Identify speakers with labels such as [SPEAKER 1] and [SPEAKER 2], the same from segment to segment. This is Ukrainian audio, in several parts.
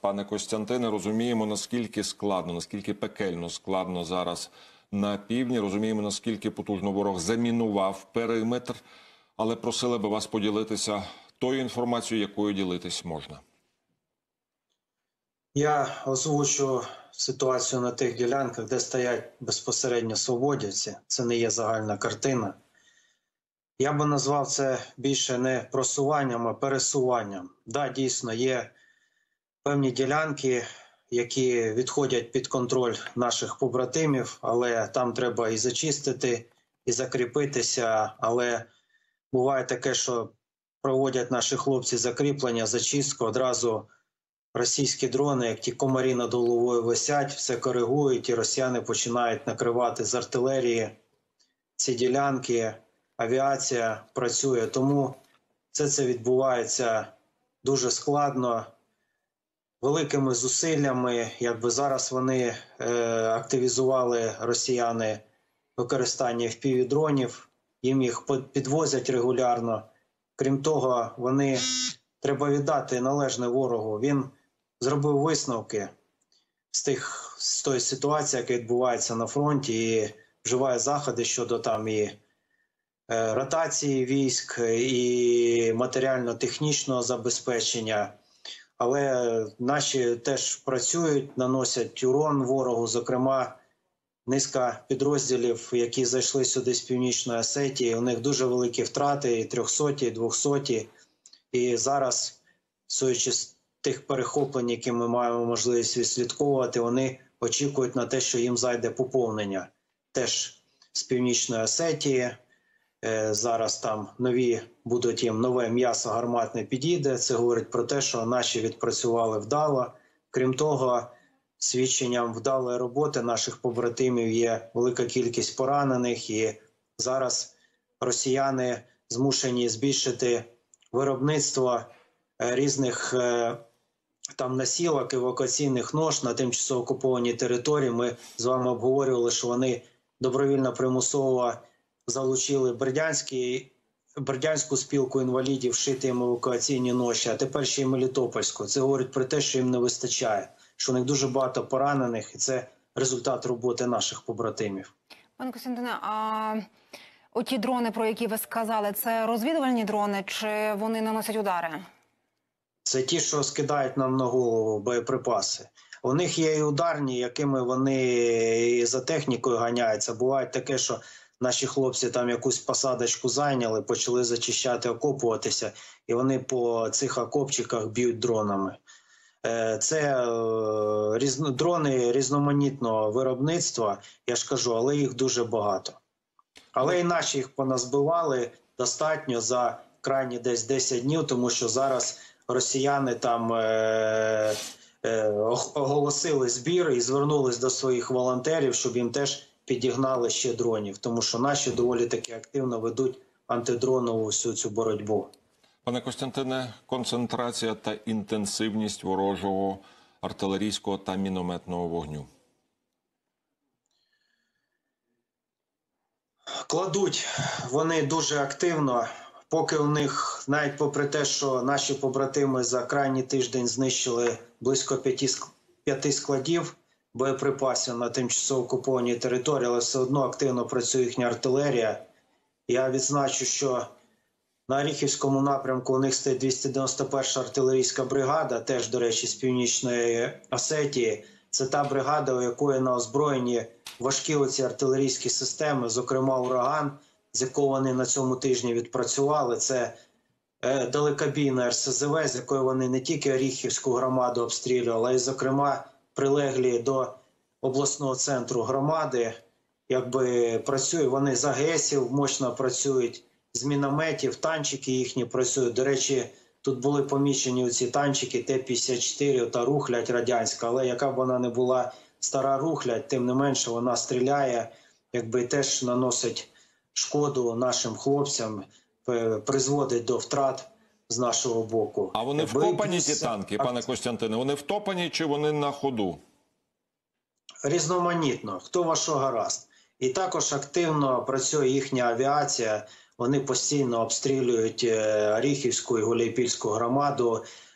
[SPEAKER 1] Пане Костянтине, розуміємо, наскільки складно, наскільки пекельно складно зараз на півдні. Розуміємо, наскільки потужно ворог замінував периметр. Але просили би вас поділитися тою інформацією, якою ділитись можна.
[SPEAKER 2] Я озвучу ситуацію на тих ділянках, де стоять безпосередньо свободівці. Це не є загальна картина. Я би назвав це більше не просуванням, а пересуванням. Да, дійсно, є певні ділянки, які відходять під контроль наших побратимів, але там треба і зачистити, і закріпитися. Але буває таке, що проводять наші хлопці закріплення, зачистку, одразу російські дрони, як ті комарі над головою висять, все коригують, і росіяни починають накривати з артилерії ці ділянки, авіація працює. Тому це відбувається дуже складно, великими зусиллями. Якби зараз вони активізували, росіяни, використання FPV-дронів, їм їх підвозять регулярно. Крім того, треба віддати належне ворогу. Він зробив висновки з тої ситуації, яка відбувається на фронті, і вживає заходи щодо там і ротації військ, і матеріально-технічного забезпечення. Але наші теж працюють, наносять урон ворогу, зокрема, низка підрозділів, які зайшли сюди з Північної Осетії, у них дуже великі втрати, і 300, і 200. І зараз, судячи з тих перехоплень, які ми маємо можливість відслідковувати, вони очікують на те, що їм зайде поповнення. Теж з Північної Осетії. Зараз там нове м'ясо гарматне підійде. Це говорить про те, що наші відпрацювали вдало. Крім того, свідченням вдалої роботи наших побратимів є велика кількість поранених. І зараз росіяни змушені збільшити виробництво різних там насілок, евакуаційних нож на тимчасово окупованій території. Ми з вами обговорювали, що вони добровільно-примусово залучили Бердянську спілку інвалідів, шити їм евакуаційні ноші, а тепер ще й Мелітопольську. Це говорить про те, що їм не вистачає, що у них дуже багато поранених, і це результат роботи наших побратимів.
[SPEAKER 3] Пане Костянтине, а оті дрони, про які ви сказали, це розвідувальні дрони чи вони наносять удари?
[SPEAKER 2] Це ті, що скидають нам на голову боєприпаси. У них є і ударні, якими вони і за технікою ганяються. Буває таке, що наші хлопці там якусь посадочку зайняли, почали зачищати, окопуватися, і вони по цих окопчиках б'ють дронами. Це дрони різноманітного виробництва, я ж кажу, але їх дуже багато. Але і наші їх поназбивали достатньо за крайні десь 10 днів, тому що зараз росіяни там оголосили збір і звернулись до своїх волонтерів, щоб їм теж підігнали ще дронів, тому що наші доволі таки активно ведуть антидронову всю цю боротьбу.
[SPEAKER 1] Пане Костянтине, концентрація та інтенсивність ворожого артилерійського та мінометного вогню?
[SPEAKER 2] Кладуть вони дуже активно, поки у них, навіть попри те, що наші побратими за крайній тиждень знищили близько 5 складів боєприпасів на тимчасово окупованій території, але все одно активно працює їхня артилерія. Я відзначу, що на Оріхівському напрямку у них стоїть 291-ша артилерійська бригада, теж, до речі, з Північної Осетії. Це та бригада, у якої на озброєнні важкі оці артилерійські системи, зокрема «Ураган», з якого вони на цьому тижні відпрацювали. Це далекобійна РСЗВ, з якої вони не тільки Оріхівську громаду обстрілювали, а й, зокрема, прилеглі до обласного центру громади. Якби працюють, вони з АГСів мощно працюють, з мінометів, танчики їхні працюють. До речі, тут були помічені ці танчики Т-54 та рухлядь радянська, але яка б вона не була стара рухлядь, тим не менше вона стріляє, якби теж наносить шкоду нашим хлопцям, призводить до втрат з нашого боку.
[SPEAKER 1] А вони втопані, ті танки, пане Костянтине? Вони втопані чи вони на ходу?
[SPEAKER 2] Різноманітно, хто во що гаразд. І також активно працює їхня авіація. Вони постійно обстрілюють Оріхівську і Гуляйпільську громаду.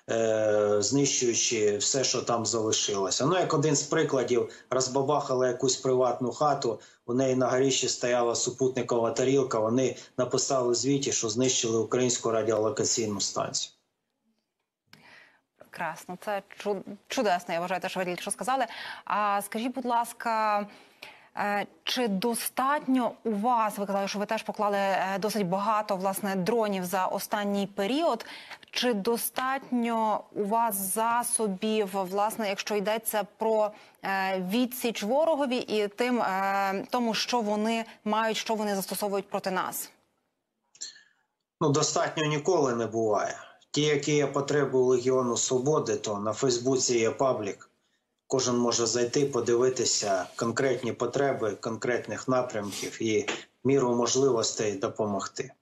[SPEAKER 2] знищуючи все, що там залишилося. Ну, як один з прикладів, розбабахали якусь приватну хату, у неї на горищі стояла супутникова тарілка, вони написали в звіті, що знищили українську радіолокаційну станцію.
[SPEAKER 3] Прекрасно, це чудесно, я вважаю, те, що ви тільки що сказали. А скажіть, будь ласка, чи достатньо у вас, ви казали, що ви теж поклали досить багато, власне, дронів за останній період, чи достатньо у вас засобів, власне, якщо йдеться про відсіч ворогові і тому, що вони мають, що вони застосовують проти нас?
[SPEAKER 2] Ну, достатньо ніколи не буває. Ті, які є потреби у Легіону Свободи, то на Фейсбуці є паблік. Кожен може зайти, подивитися конкретні потреби конкретних напрямків і міру можливостей допомогти.